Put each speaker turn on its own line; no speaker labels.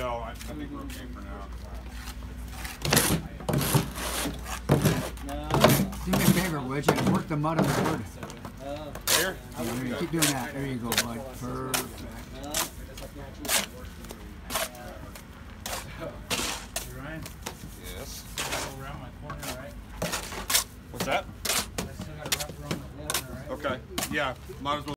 No, I think we're okay for now.
Do me a favor, would you? Work the mud on the wood.
There?
Yeah, keep doing that. There you go, bud. Perfect.
Ryan?
Yes.
Go around my corner, right?
What's that?
I still got to wrap around the corner, right?
Okay. Yeah, might as well.